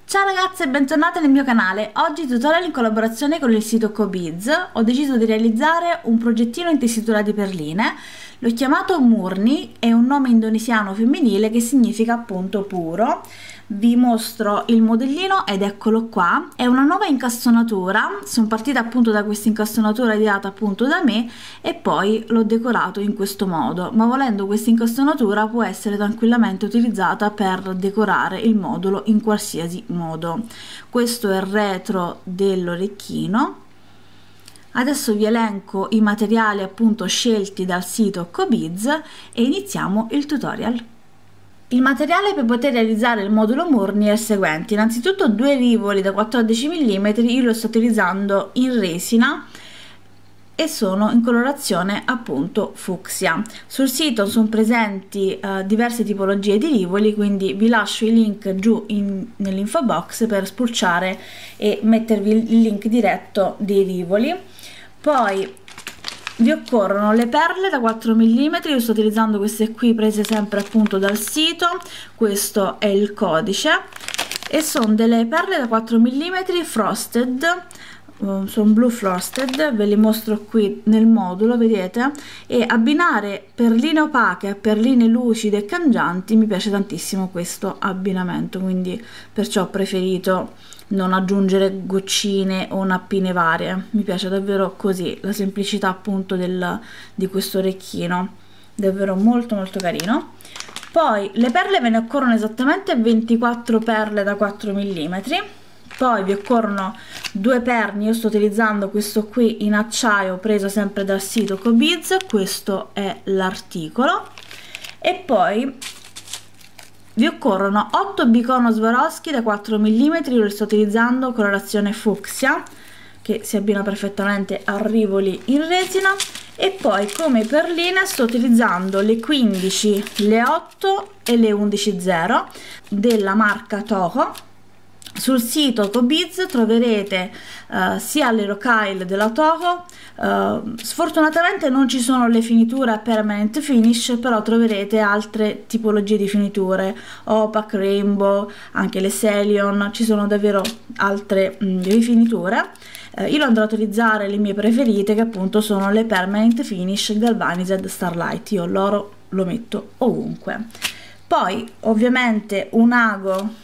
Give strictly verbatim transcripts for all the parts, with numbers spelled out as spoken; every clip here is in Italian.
Ciao ragazze e bentornate nel mio canale. Oggi tutorial in collaborazione con il sito Cobiz. Ho deciso di realizzare un progettino in tessitura di perline. L'ho chiamato Murni, è un nome indonesiano femminile che significa appunto puro. Vi mostro il modellino ed eccolo qua. È una nuova incastonatura, sono partita appunto da questa incastonatura ideata appunto da me e poi l'ho decorato in questo modo, ma volendo questa incastonatura può essere tranquillamente utilizzata per decorare il modulo in qualsiasi modo. Questo è il retro dell'orecchino. Adesso vi elenco i materiali appunto scelti dal sito Cobiz e iniziamo il tutorial. Il materiale per poter realizzare il modulo Murni è il seguente: innanzitutto due rivoli da quattordici millimetri, io lo sto utilizzando in resina e sono in colorazione appunto fucsia. Sul sito sono presenti eh, diverse tipologie di rivoli, quindi vi lascio i link giù nell'info box per spulciare e mettervi il link diretto dei rivoli. Poi vi occorrono le perle da quattro millimetri, io sto utilizzando queste qui prese sempre appunto dal sito, questo è il codice e sono delle perle da quattro millimetri frosted, uh, sono blu frosted, ve li mostro qui nel modulo, vedete, e abbinare perline opache a perline lucide e cangianti mi piace tantissimo questo abbinamento, quindi perciò ho preferito non aggiungere goccine o nappine varie, mi piace davvero così, la semplicità appunto del, di questo orecchino, davvero molto molto carino. Poi le perle ve ne occorrono esattamente ventiquattro perle da quattro millimetri, poi vi occorrono due perni, io sto utilizzando questo qui in acciaio preso sempre dal sito Cobiz, questo è l'articolo, e poi vi occorrono otto bicono Swarovski da quattro millimetri, io li sto utilizzando colorazione fucsia che si abbina perfettamente a rivoli in resina, e poi come perline sto utilizzando le quindici, le otto e le undici zero della marca Toho. Sul sito Cobiz troverete uh, sia le rocaille della Toho, uh, sfortunatamente non ci sono le finiture a permanent finish, però troverete altre tipologie di finiture, opaque, rainbow, anche le Celion, ci sono davvero altre mh, rifiniture. Uh, io andrò a utilizzare le mie preferite, che appunto sono le permanent finish Galvanized Starlight, io l'oro lo metto ovunque. Poi ovviamente un ago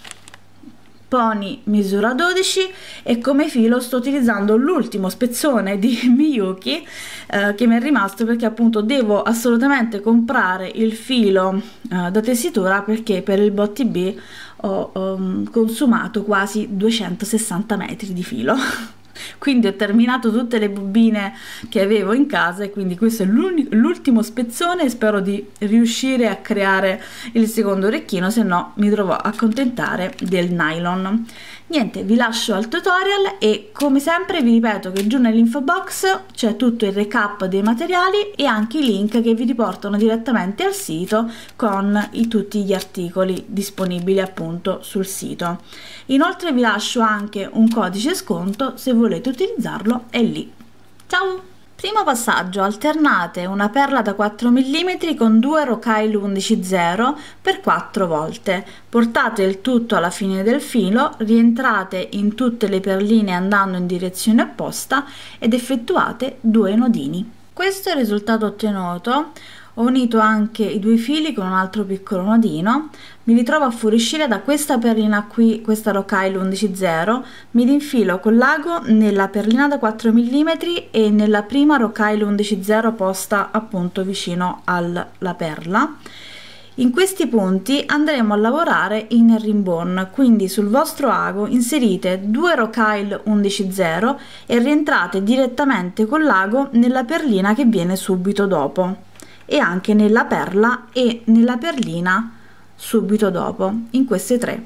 pony misura dodici e come filo sto utilizzando l'ultimo spezzone di Miyuki eh, che mi è rimasto, perché appunto devo assolutamente comprare il filo eh, da tessitura, perché per il Botti B ho um, consumato quasi duecentosessanta metri di filo. Quindi ho terminato tutte le bobine che avevo in casa e quindi questo è l'ultimo spezzone e spero di riuscire a creare il secondo orecchino, se no mi dovrò accontentare del nylon. Niente, vi lascio al tutorial e come sempre vi ripeto che giù nell'info box c'è tutto il recap dei materiali e anche i link che vi riportano direttamente al sito con i, tutti gli articoli disponibili appunto sul sito. Inoltre vi lascio anche un codice sconto, se volete utilizzarlo è lì. Ciao! Primo passaggio: alternate una perla da quattro millimetri con due rocaille undici zero per quattro volte, portate il tutto alla fine del filo, rientrate in tutte le perline andando in direzione opposta ed effettuate due nodini. Questo è il risultato ottenuto. Ho unito anche i due fili con un altro piccolo nodino, mi ritrovo a fuoriuscire da questa perlina qui, questa rocaille undici zero, mi rinfilo con l'ago nella perlina da quattro millimetri e nella prima rocaille undici zero posta appunto vicino alla perla. In questi punti andremo a lavorare in herringbone, quindi sul vostro ago inserite due rocaille undici zero e rientrate direttamente con l'ago nella perlina che viene subito dopo, e anche nella perla e nella perlina subito dopo, in queste tre,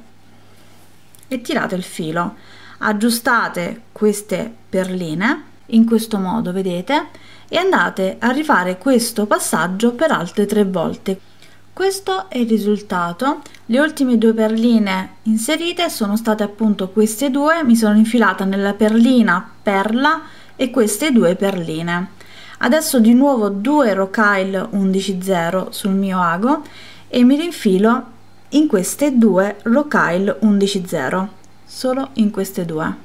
e tirate il filo, aggiustate queste perline in questo modo, vedete, e andate a rifare questo passaggio per altre tre volte. Questo è il risultato. Le ultime due perline inserite sono state appunto queste due, mi sono infilata nella perlina perla e queste due perline. Adesso di nuovo due rocaille undici zero sul mio ago e mi rinfilo in queste due rocaille undici zero. solo in queste due.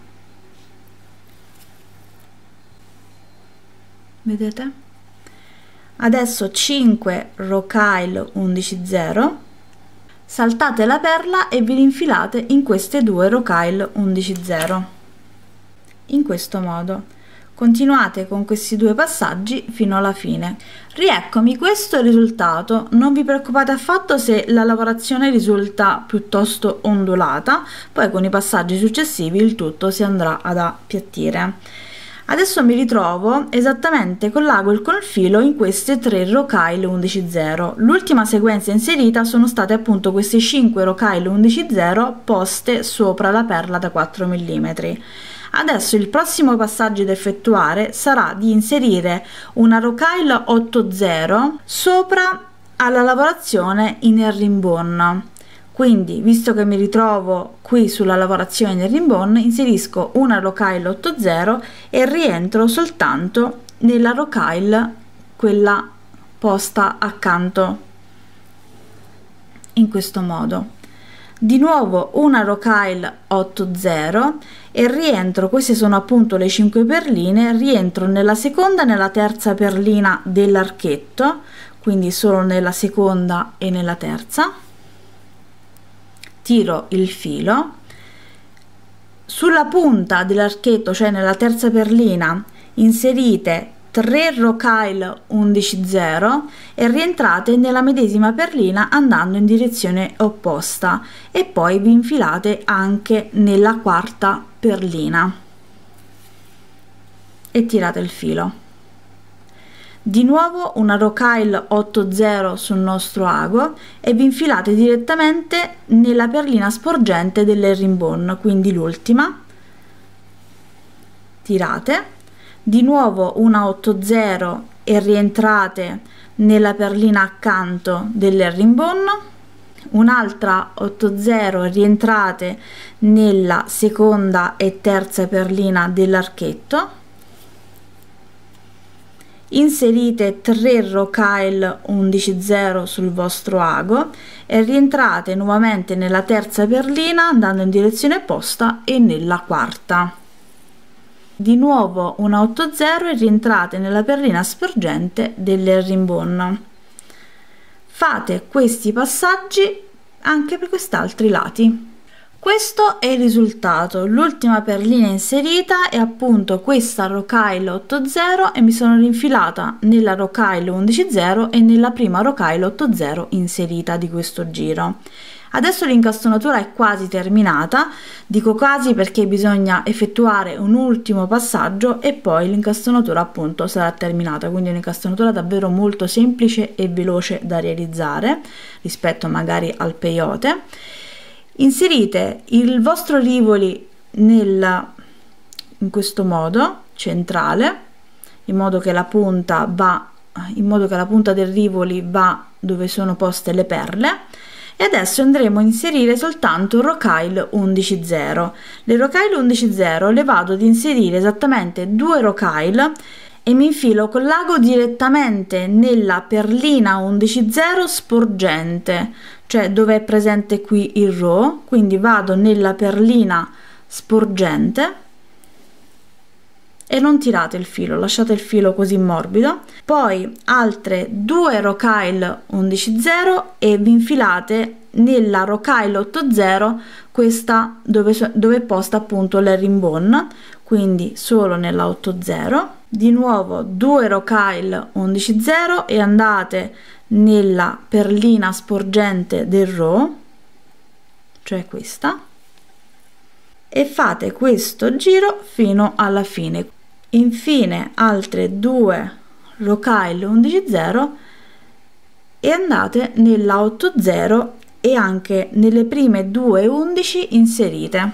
Vedete? Adesso cinque rocaille undici zero, saltate la perla e vi infilate in queste due rocaille undici zero, in questo modo. Continuate con questi due passaggi fino alla fine. Rieccomi, questo è il risultato. Non vi preoccupate affatto se la lavorazione risulta piuttosto ondulata, poi con i passaggi successivi il tutto si andrà ad appiattire. Adesso mi ritrovo esattamente con l'ago e con il filo in queste tre rocaille undici zero. L'ultima sequenza inserita sono state appunto queste cinque rocaille undici zero poste sopra la perla da quattro millimetri. Adesso il prossimo passaggio da effettuare sarà di inserire una rocaille otto zero sopra alla lavorazione in herringbone. Quindi, visto che mi ritrovo qui sulla lavorazione in herringbone, inserisco una rocaille otto zero e rientro soltanto nella rocaille, quella posta accanto, in questo modo. Di nuovo una rocaille otto zero e rientro, queste sono appunto le cinque perline, rientro nella seconda e nella terza perlina dell'archetto, quindi solo nella seconda e nella terza. Tiro il filo, sulla punta dell'archetto, cioè nella terza perlina, inserite tre rocaille undici zero e rientrate nella medesima perlina andando in direzione opposta e poi vi infilate anche nella quarta perlina e tirate il filo. Di nuovo una rocaille otto zero sul nostro ago e vi infilate direttamente nella perlina sporgente dell'herringbone, quindi l'ultima. Tirate, di nuovo una otto zero e rientrate nella perlina accanto dell'herringbone, un'altra otto zero e rientrate nella seconda e terza perlina dell'archetto. Inserite tre rocaille undici zero sul vostro ago e rientrate nuovamente nella terza perlina andando in direzione opposta e nella quarta. Di nuovo una otto zero e rientrate nella perlina sporgente dell'herringbone. Fate questi passaggi anche per quest'altri lati. Questo è il risultato. L'ultima perlina inserita è appunto questa rocaille otto zero e mi sono rinfilata nella rocaille undici zero e nella prima rocaille otto zero inserita di questo giro. Adesso l'incastonatura è quasi terminata, dico quasi perché bisogna effettuare un ultimo passaggio e poi l'incastonatura appunto sarà terminata, quindi un'incastonatura davvero molto semplice e veloce da realizzare rispetto magari al peyote. Inserite il vostro rivoli nel, in questo modo centrale, in modo che la punta va in modo che la punta del rivoli va dove sono poste le perle. E adesso andremo a inserire soltanto rocaille undici zero. Le rocaille undici zero le vado ad inserire esattamente due rocaille e mi infilo con l'ago direttamente nella perlina undici zero sporgente, cioè dove è presente qui il row, quindi vado nella perlina sporgente e non tirate il filo, lasciate il filo così morbido. Poi altre due rocaille undici zero e vi infilate nella rocaille otto zero, questa dove, dove è posta appunto l'herringbone, quindi solo nella otto zero. Di nuovo due rocaille undici zero e andate nella perlina sporgente del row, cioè questa, e fate questo giro fino alla fine. Infine altre due rocaille undici zero e andate nella otto zero e anche nelle prime due undici inserite.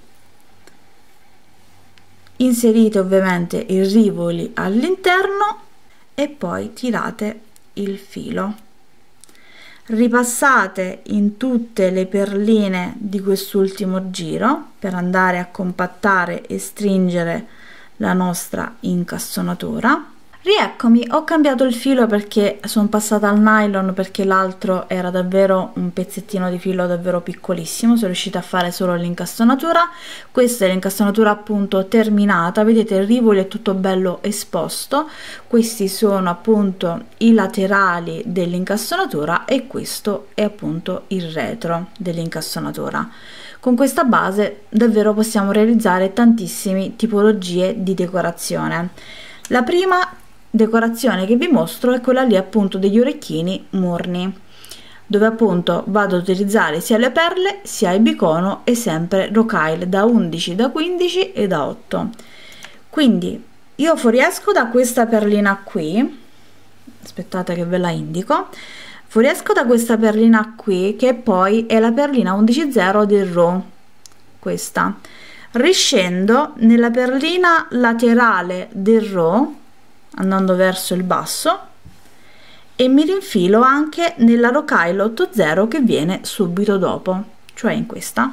Inserite ovviamente i rivoli all'interno e poi tirate il filo. Ripassate in tutte le perline di quest'ultimo giro per andare a compattare e stringere la nostra incastonatura. Rieccomi, ho cambiato il filo perché sono passata al nylon, perché l'altro era davvero un pezzettino di filo davvero piccolissimo, sono riuscita a fare solo l'incastonatura. Questa è l'incastonatura appunto terminata, vedete il rivoli è tutto bello esposto, questi sono appunto i laterali dell'incastonatura e questo è appunto il retro dell'incastonatura. Con questa base davvero possiamo realizzare tantissime tipologie di decorazione. La prima decorazione che vi mostro è quella lì appunto degli orecchini Murni, dove appunto vado ad utilizzare sia le perle sia il bicono e sempre rocaille da undici, da quindici e da otto. Quindi io fuoriesco da questa perlina qui, aspettate che ve la indico, fuoriesco da questa perlina qui che poi è la perlina undici zero del Raw, questa, riscendo nella perlina laterale del Raw andando verso il basso e mi rinfilo anche nella rocaille otto zero che viene subito dopo, cioè in questa,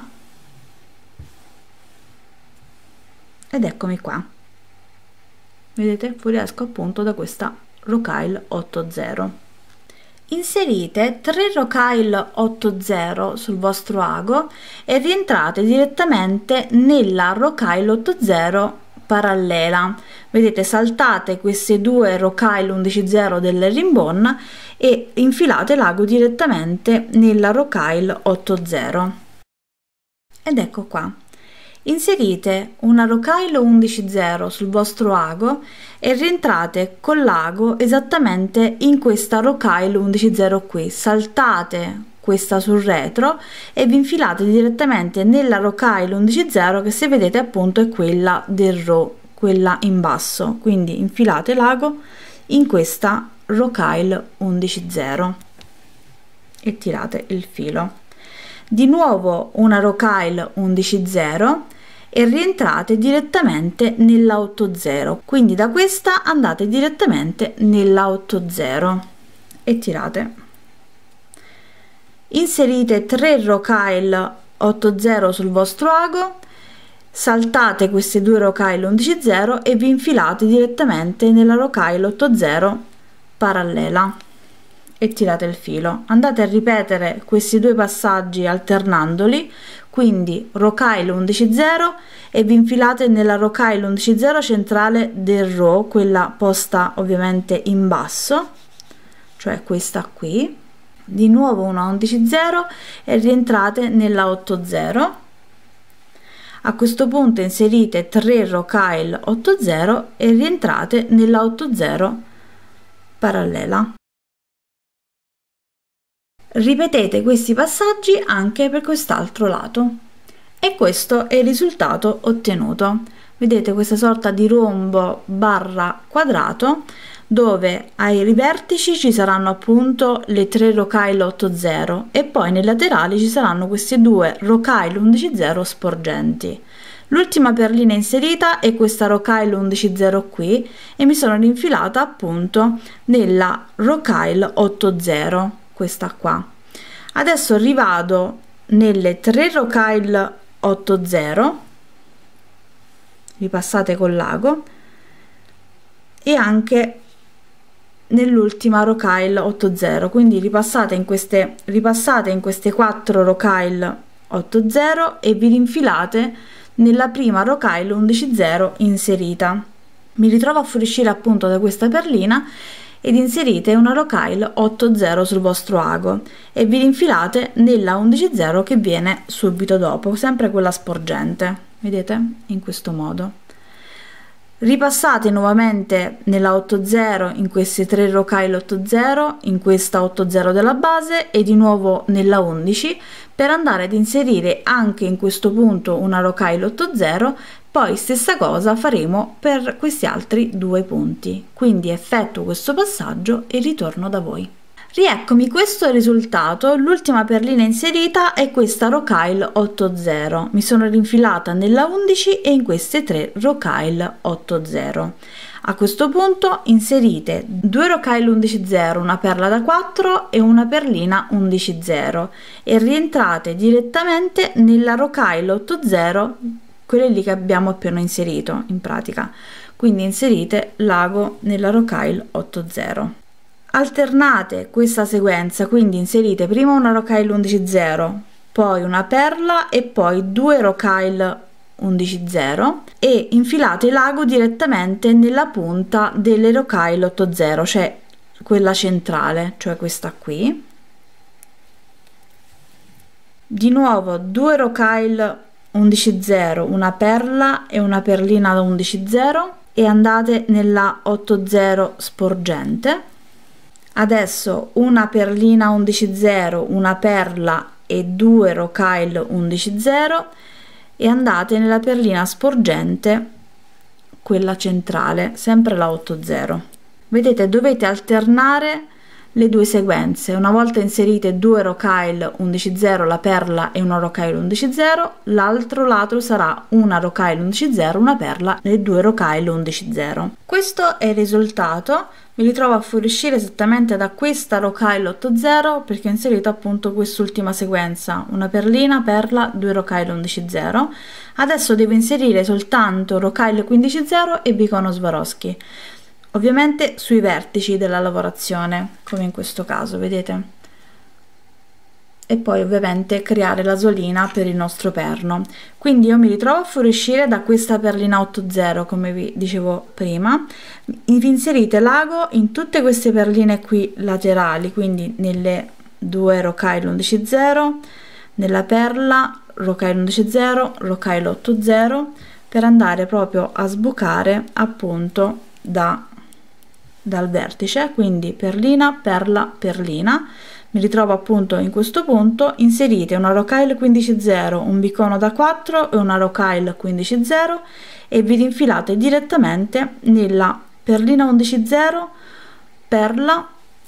ed eccomi qua, vedete, fuoriesco appunto da questa rocaille otto zero. Inserite tre rocaille otto zero sul vostro ago e rientrate direttamente nella rocaille otto zero parallela, vedete, saltate queste due rocaille undici zero del ribbon e infilate l'ago direttamente nella rocaille otto zero, ed ecco qua. Inserite una rocaille undici zero sul vostro ago e rientrate con l'ago esattamente in questa rocaille undici zero qui, saltate questa sul retro e vi infilate direttamente nella rocaille undici zero che, se vedete appunto, è quella del Raw, quella in basso, quindi infilate l'ago in questa rocaille undici zero e tirate il filo. Di nuovo una rocaille undici zero e rientrate direttamente nella otto zero, quindi da questa andate direttamente nella otto zero e tirate. Inserite tre rocaille otto zero sul vostro ago, saltate queste due rocaille undici zero e vi infilate direttamente nella rocaille otto zero parallela e tirate il filo. Andate a ripetere questi due passaggi alternandoli, quindi rocaille undici zero e vi infilate nella rocaille undici zero centrale del Raw, quella posta ovviamente in basso, cioè questa qui. Di nuovo una undici zero e rientrate nella otto zero. A questo punto inserite tre rocaille otto zero e rientrate nella otto zero parallela. Ripetete questi passaggi anche per quest'altro lato e questo è il risultato ottenuto. Vedete questa sorta di rombo barra quadrato dove ai vertici ci saranno appunto le tre rocaille otto zero e poi nei laterali ci saranno queste due rocaille undici zero sporgenti. L'ultima perlina inserita è questa rocaille undici zero qui e mi sono rinfilata appunto nella rocaille otto zero, questa qua. Adesso rivado nelle tre rocaille otto zero, ripassate con l'ago, e anche nell'ultima rocaille otto zero, quindi ripassate in queste ripassate in queste quattro rocaille otto zero e vi rinfilate nella prima rocaille undici zero inserita. Mi ritrovo a fuoriuscire appunto da questa perlina ed inserite una rocaille otto zero sul vostro ago e vi rinfilate nella undici zero che viene subito dopo, sempre quella sporgente, vedete, in questo modo. Ripassate nuovamente nella otto zero in queste tre rocaille otto zero, in questa otto zero della base e di nuovo nella undici per andare ad inserire anche in questo punto una rocaille otto zero. Poi stessa cosa faremo per questi altri due punti, quindi effettuo questo passaggio e ritorno da voi. Rieccomi, questo è il risultato. L'ultima perlina inserita è questa rocaille otto zero, mi sono rinfilata nella undici e in queste tre rocaille otto zero. A questo punto inserite due rocaille undici zero, una perla da quattro e una perlina undici zero e rientrate direttamente nella rocaille otto zero, quelle lì che abbiamo appena inserito in pratica. quindi inserite l'ago nella rocaille otto zero. Alternate questa sequenza, quindi inserite prima una rocaille undici zero, poi una perla e poi due rocaille undici zero e infilate l'ago direttamente nella punta delle rocaille otto zero, cioè quella centrale, cioè questa qui. Di nuovo due rocaille undici zero, una perla e una perlina da undici zero e andate nella otto zero sporgente. Adesso una perlina undici zero, una perla e due rocaille undici zero e andate nella perlina sporgente, quella centrale, sempre la otto zero. Vedete, dovete alternare le due sequenze. Una volta inserite due rocaille undici zero, la perla e una rocaille undici zero, l'altro lato sarà una rocaille undici zero, una perla e due rocaille undici zero. Questo è il risultato. Mi ritrovo a fuoriuscire esattamente da questa rocaille otto zero perché ho inserito appunto quest'ultima sequenza, una perlina, perla, due rocaille undici zero. Adesso devo inserire soltanto rocaille quindici zero e bicono Swarovski, ovviamente sui vertici della lavorazione, come in questo caso, vedete? E poi ovviamente creare la solina per il nostro perno. Quindi io mi ritrovo a fuoriuscire da questa perlina otto zero, come vi dicevo prima. Inserite l'ago in tutte queste perline qui laterali, quindi nelle due rocaille undici zero, nella perla rocaille undici zero, rocaille otto zero, per andare proprio a sbucare appunto da dal vertice, quindi perlina, perla, perlina. Mi ritrovo appunto in questo punto. Inserite una rocaille quindici zero, un bicono da quattro e una rocaille quindici zero e vi rinfilate direttamente nella perlina undici zero, perla,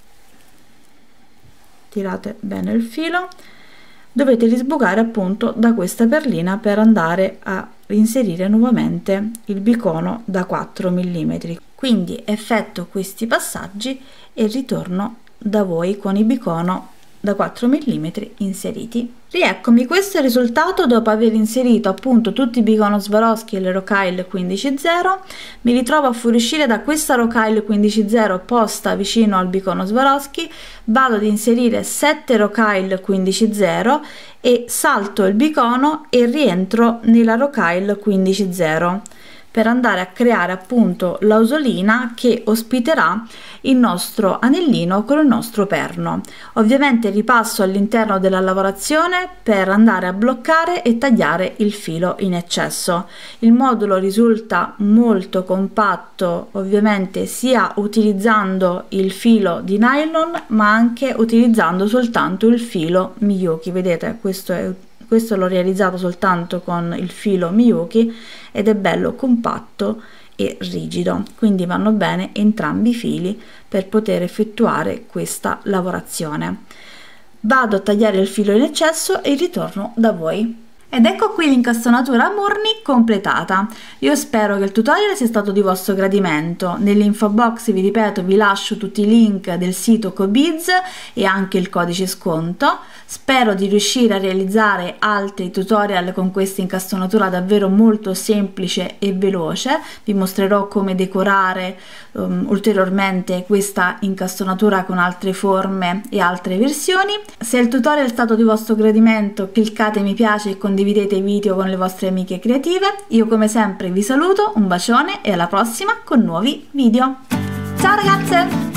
tirate bene il filo, dovete risbucare appunto da questa perlina per andare a inserire nuovamente il bicono da quattro millimetri. Quindi effettuo questi passaggi e ritorno da voi con il bicono da quattro millimetri inseriti. Rieccomi, questo è il risultato dopo aver inserito appunto tutti i bicono Swarovski e le rocaille quindici zero. Mi ritrovo a fuoriuscire da questa rocaille quindici zero posta vicino al bicono Swarovski, vado ad inserire sette rocaille quindici zero e salto il bicono e rientro nella rocaille quindici zero per andare a creare appunto l'ausolina che ospiterà il nostro anellino con il nostro perno. Ovviamente ripasso all'interno della lavorazione per andare a bloccare e tagliare il filo in eccesso. Il modulo risulta molto compatto, ovviamente sia utilizzando il filo di nylon ma anche utilizzando soltanto il filo Miyuki. Vedete, questo è questo l'ho realizzato soltanto con il filo Miyuki ed è bello compatto e rigido, quindi vanno bene entrambi i fili per poter effettuare questa lavorazione. Vado a tagliare il filo in eccesso e ritorno da voi. Ed ecco qui l'incastonatura a Murni completata. Io spero che il tutorial sia stato di vostro gradimento. Nell'info box, vi ripeto, vi lascio tutti i link del sito Cobiz e anche il codice sconto. Spero di riuscire a realizzare altri tutorial con questa incastonatura davvero molto semplice e veloce. Vi mostrerò come decorare um, ulteriormente questa incastonatura con altre forme e altre versioni. Se il tutorial è stato di vostro gradimento, cliccate mi piace e condividete Condividete i video con le vostre amiche creative. Io come sempre vi saluto, un bacione e alla prossima con nuovi video. Ciao ragazze!